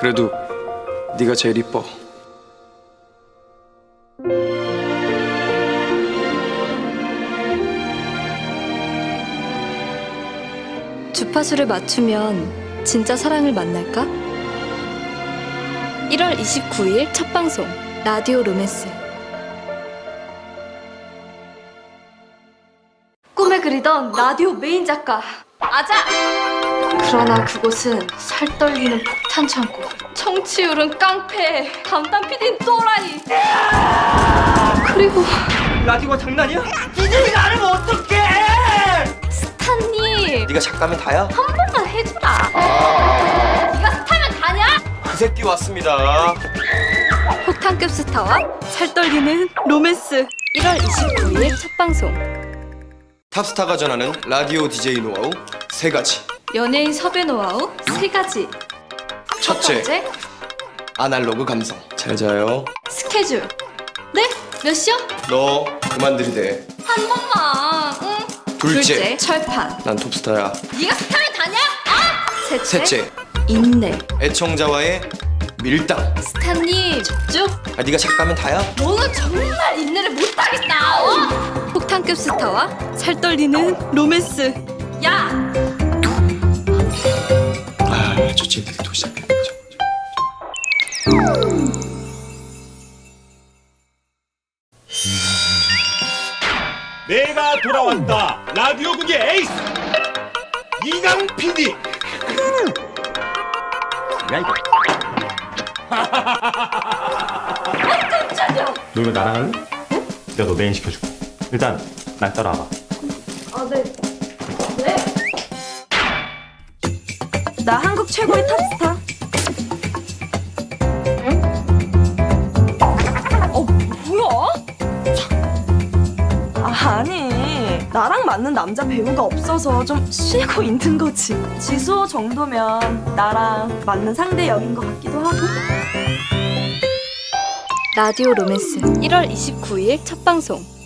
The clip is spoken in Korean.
그래도 네가 제일 이뻐. 주파수를 맞추면 진짜 사랑을 만날까? 1월 29일 첫 방송 라디오 로맨스. 꿈에 그리던 라디오 메인 작가 아자! 그러나 그곳은 살떨리는 폭탄 창고, 청취율은 깡패, 담당 PD는 또라이. 그리고 라디오가 장난이야? 니들이가 안 하면 어떡해! 스타님, 네가 작가면 다야? 한 번만 해주라. 네가 스타면 다냐? 그 새끼 왔습니다. 폭탄급 스타와 살떨리는 로맨스. 1월 29일 첫 방송. 탑스타가 전하는 라디오 DJ 노하우 3가지. 연예인 섭외 노하우 3가지. 첫째, 번째, 아날로그 감성. 잘 자요. 스케줄. 네? 몇 시요? 너 그만 들이대. 한 번만. 응. 둘째, 철판. 난 톱스타야. 네가 스타면 다냐? 아! 셋째, 인내. 애청자와의 밀당. 스타님, 집중. 네가 작가면 다야? 너는 정말 인내를 못하겠다. 어? 폭탄급 스타와 살떨리는 로맨스. 야! 좋지. 또 시작해. 내가 돌아왔다. 라디오국의 에이스 이강 PD. 야 이거. 깜짝이야. 너 이거 나랑 할래? 내가 너 메인 시켜줄게. 일단 날 따라와봐. 아, 네. 네. 나 한국 최고의 탑스타. 응? 뭐야? 아니, 나랑 맞는 남자 배우가 없어서 좀 쉬고 있는 거지. 지수 정도면 나랑 맞는 상대 역인 것 같기도 하고. 라디오 로맨스 1월 29일 첫 방송.